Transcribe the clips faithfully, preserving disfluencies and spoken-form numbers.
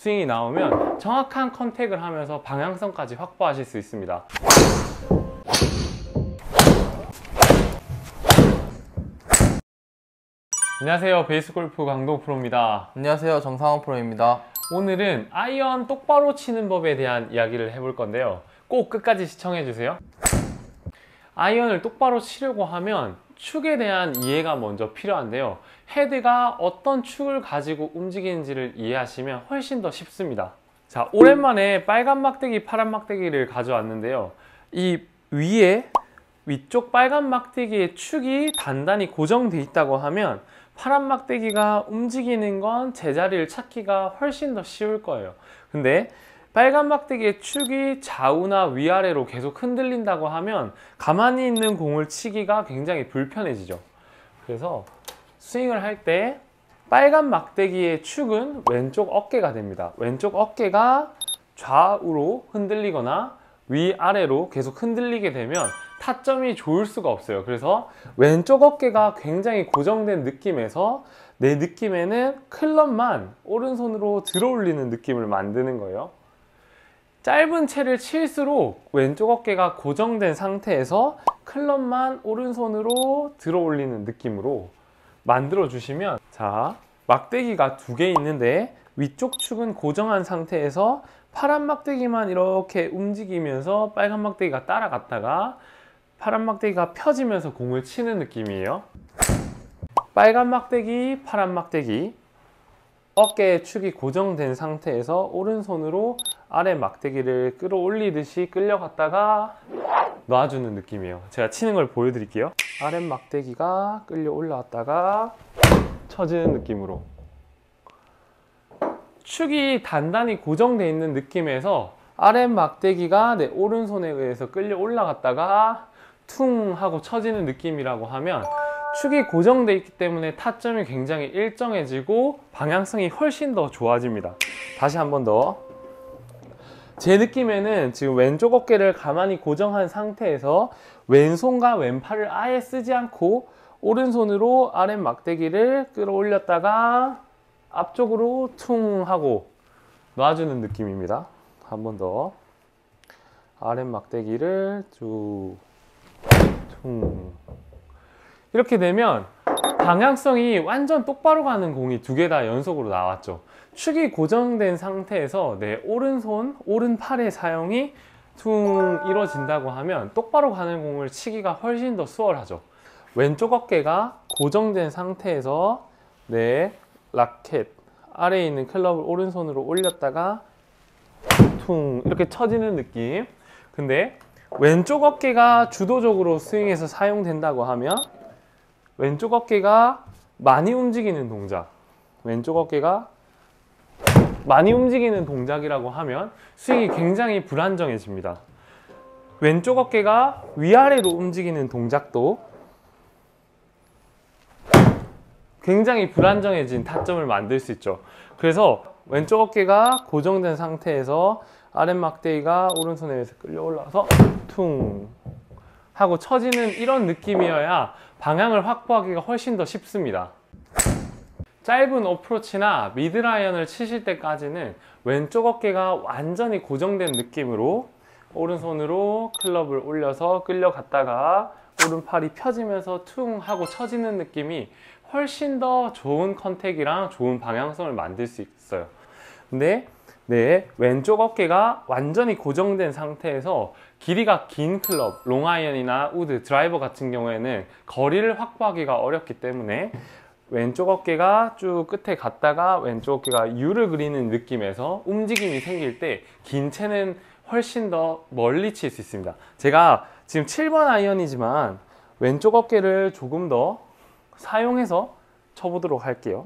스윙이 나오면 정확한 컨택을 하면서 방향성까지 확보하실 수 있습니다. 안녕하세요, 베이스골프 강동 프로입니다. 안녕하세요, 정상원 프로입니다. 오늘은 아이언 똑바로 치는 법에 대한 이야기를 해볼 건데요, 꼭 끝까지 시청해 주세요. 아이언을 똑바로 치려고 하면 축에 대한 이해가 먼저 필요한데요, 헤드가 어떤 축을 가지고 움직이는지를 이해하시면 훨씬 더 쉽습니다. 자, 오랜만에 빨간 막대기, 파란 막대기를 가져왔는데요, 이 위에 위쪽 빨간 막대기의 축이 단단히 고정되어 있다고 하면 파란 막대기가 움직이는 건 제자리를 찾기가 훨씬 더 쉬울 거예요. 근데 빨간 막대기의 축이 좌우나 위아래로 계속 흔들린다고 하면 가만히 있는 공을 치기가 굉장히 불편해지죠. 그래서 스윙을 할 때 빨간 막대기의 축은 왼쪽 어깨가 됩니다. 왼쪽 어깨가 좌우로 흔들리거나 위아래로 계속 흔들리게 되면 타점이 좋을 수가 없어요. 그래서 왼쪽 어깨가 굉장히 고정된 느낌에서 내 느낌에는 클럽만 오른손으로 들어 올리는 느낌을 만드는 거예요. 짧은 채를 칠수록 왼쪽 어깨가 고정된 상태에서 클럽만 오른손으로 들어 올리는 느낌으로 만들어 주시면, 자, 막대기가 두 개 있는데 위쪽 축은 고정한 상태에서 파란 막대기만 이렇게 움직이면서 빨간 막대기가 따라갔다가 파란 막대기가 펴지면서 공을 치는 느낌이에요. 빨간 막대기, 파란 막대기, 어깨의 축이 고정된 상태에서 오른손으로 아래 막대기를 끌어올리듯이 끌려갔다가 놔주는 느낌이에요. 제가 치는 걸 보여드릴게요. 아래 막대기가 끌려 올라왔다가 쳐지는 느낌으로, 축이 단단히 고정되어 있는 느낌에서 아래 막대기가 내 오른손에 의해서 끌려 올라갔다가 퉁 하고 쳐지는 느낌이라고 하면 축이 고정되어 있기 때문에 타점이 굉장히 일정해지고 방향성이 훨씬 더 좋아집니다. 다시 한 번 더. 제 느낌에는 지금 왼쪽 어깨를 가만히 고정한 상태에서 왼손과 왼팔을 아예 쓰지 않고 오른손으로 아래 막대기를 끌어올렸다가 앞쪽으로 퉁 하고 놔주는 느낌입니다. 한 번 더. 아래 막대기를 쭉 퉁. 이렇게 되면 방향성이 완전 똑바로 가는 공이 두 개 다 연속으로 나왔죠. 축이 고정된 상태에서 내 오른손, 오른팔의 사용이 퉁 이루어진다고 하면 똑바로 가는 공을 치기가 훨씬 더 수월하죠. 왼쪽 어깨가 고정된 상태에서 내 라켓 아래에 있는 클럽을 오른손으로 올렸다가 퉁 이렇게 쳐지는 느낌. 근데 왼쪽 어깨가 주도적으로 스윙에서 사용된다고 하면 왼쪽 어깨가 많이 움직이는 동작, 왼쪽 어깨가 많이 움직이는 동작이라고 하면 스윙이 굉장히 불안정해집니다. 왼쪽 어깨가 위아래로 움직이는 동작도 굉장히 불안정해진 타점을 만들 수 있죠. 그래서 왼쪽 어깨가 고정된 상태에서 아랫 막대기가 오른손에 의해서 끌려 올라와서 퉁 하고 쳐지는 이런 느낌이어야 방향을 확보하기가 훨씬 더 쉽습니다. 짧은 어프로치나 미드라이언을 치실 때까지는 왼쪽 어깨가 완전히 고정된 느낌으로 오른손으로 클럽을 올려서 끌려갔다가 오른팔이 펴지면서 퉁 하고 쳐지는 느낌이 훨씬 더 좋은 컨택이랑 좋은 방향성을 만들 수 있어요. 근데 네, 왼쪽 어깨가 완전히 고정된 상태에서 길이가 긴 클럽, 롱아이언이나 우드, 드라이버 같은 경우에는 거리를 확보하기가 어렵기 때문에 왼쪽 어깨가 쭉 끝에 갔다가 왼쪽 어깨가 U를 그리는 느낌에서 움직임이 생길 때 긴 채는 훨씬 더 멀리 칠 수 있습니다. 제가 지금 칠 번 아이언이지만 왼쪽 어깨를 조금 더 사용해서 쳐보도록 할게요.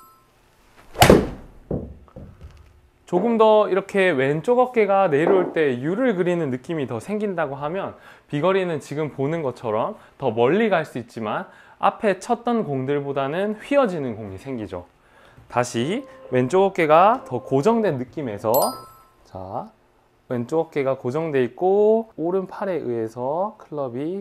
조금 더 이렇게 왼쪽 어깨가 내려올 때 U를 그리는 느낌이 더 생긴다고 하면 비거리는 지금 보는 것처럼 더 멀리 갈 수 있지만 앞에 쳤던 공들보다는 휘어지는 공이 생기죠. 다시 왼쪽 어깨가 더 고정된 느낌에서, 자, 왼쪽 어깨가 고정돼 있고 오른팔에 의해서 클럽이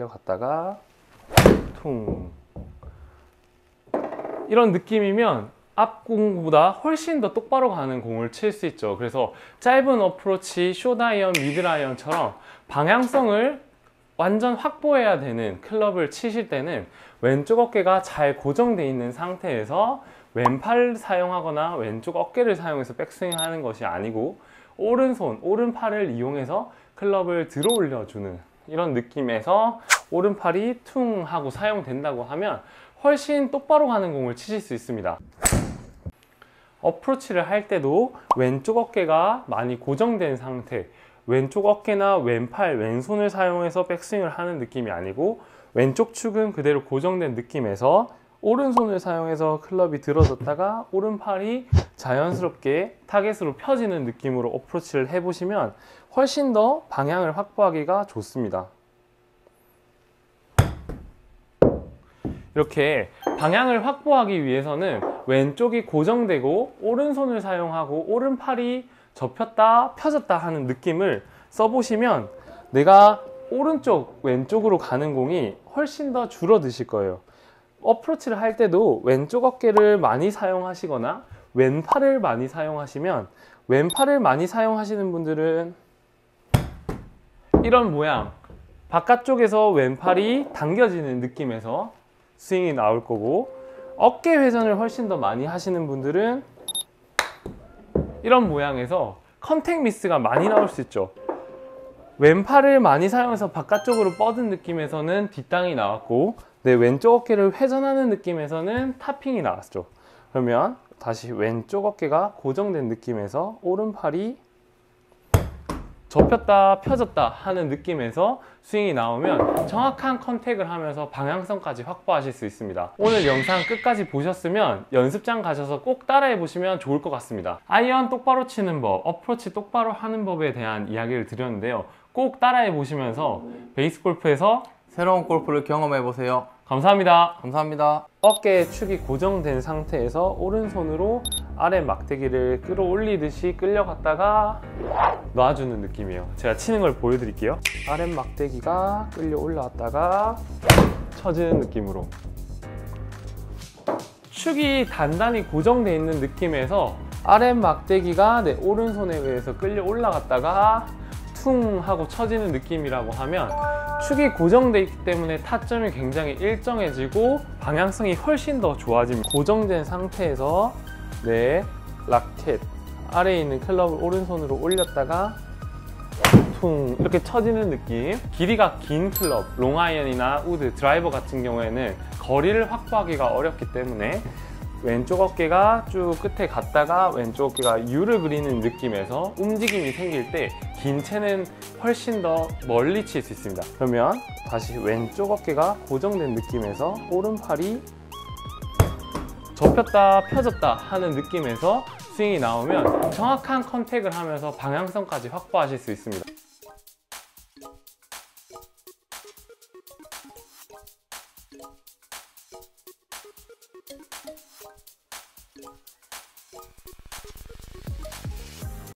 딸려갔다가 퉁, 이런 느낌이면 앞공보다 훨씬 더 똑바로 가는 공을 칠 수 있죠. 그래서 짧은 어프로치, 숏아이언, 미드아이언처럼 방향성을 완전 확보해야 되는 클럽을 치실 때는 왼쪽 어깨가 잘 고정되어 있는 상태에서 왼팔을 사용하거나 왼쪽 어깨를 사용해서 백스윙 하는 것이 아니고 오른손, 오른팔을 이용해서 클럽을 들어 올려주는 이런 느낌에서 오른팔이 퉁 하고 사용된다고 하면 훨씬 똑바로 가는 공을 치실 수 있습니다. 어프로치를 할 때도 왼쪽 어깨가 많이 고정된 상태, 왼쪽 어깨나 왼팔, 왼손을 사용해서 백스윙을 하는 느낌이 아니고 왼쪽 축은 그대로 고정된 느낌에서 오른손을 사용해서 클럽이 들어졌다가 오른팔이 자연스럽게 타겟으로 펴지는 느낌으로 어프로치를 해보시면 훨씬 더 방향을 확보하기가 좋습니다. 이렇게 방향을 확보하기 위해서는 왼쪽이 고정되고 오른손을 사용하고 오른팔이 접혔다 펴졌다 하는 느낌을 써보시면 내가 오른쪽 왼쪽으로 가는 공이 훨씬 더 줄어드실 거예요. 어프로치를 할 때도 왼쪽 어깨를 많이 사용하시거나 왼팔을 많이 사용하시면 왼팔을 많이 사용하시는 분들은 이런 모양, 바깥쪽에서 왼팔이 당겨지는 느낌에서 스윙이 나올 거고, 어깨 회전을 훨씬 더 많이 하시는 분들은 이런 모양에서 컨택 미스가 많이 나올 수 있죠. 왼팔을 많이 사용해서 바깥쪽으로 뻗은 느낌에서는 뒷땅이 나왔고 내 왼쪽 어깨를 회전하는 느낌에서는 탑핑이 나왔죠. 그러면 다시 왼쪽 어깨가 고정된 느낌에서 오른팔이 접혔다 펴졌다 하는 느낌에서 스윙이 나오면 정확한 컨택을 하면서 방향성까지 확보하실 수 있습니다. 오늘 영상 끝까지 보셨으면 연습장 가셔서 꼭 따라해 보시면 좋을 것 같습니다. 아이언 똑바로 치는 법, 어프로치 똑바로 하는 법에 대한 이야기를 드렸는데요. 꼭 따라해 보시면서 베이스 골프에서 새로운 골프를 경험해 보세요. 감사합니다. 감사합니다. 어깨의 축이 고정된 상태에서 오른손으로 아래 막대기를 끌어올리듯이 끌려갔다가 놔주는 느낌이에요. 제가 치는 걸 보여드릴게요. 아래 막대기가 끌려 올라왔다가 쳐지는 느낌으로 축이 단단히 고정되어 있는 느낌에서 아래 막대기가 내 오른손에 의해서 끌려 올라갔다가 퉁 하고 쳐지는 느낌이라고 하면 축이 고정되어 있기 때문에 타점이 굉장히 일정해지고 방향성이 훨씬 더 좋아집니다. 고정된 상태에서 내 라켓 아래에 있는 클럽을 오른손으로 올렸다가 퉁 이렇게 쳐지는 느낌. 길이가 긴 클럽, 롱아이언이나 우드, 드라이버 같은 경우에는 거리를 확보하기가 어렵기 때문에 왼쪽 어깨가 쭉 끝에 갔다가 왼쪽 어깨가 U를 그리는 느낌에서 움직임이 생길 때 긴 채는 훨씬 더 멀리 칠 수 있습니다. 그러면 다시 왼쪽 어깨가 고정된 느낌에서 오른팔이 접혔다 펴졌다 하는 느낌에서 스윙이 나오면 정확한 컨택을 하면서 방향성까지 확보하실 수 있습니다.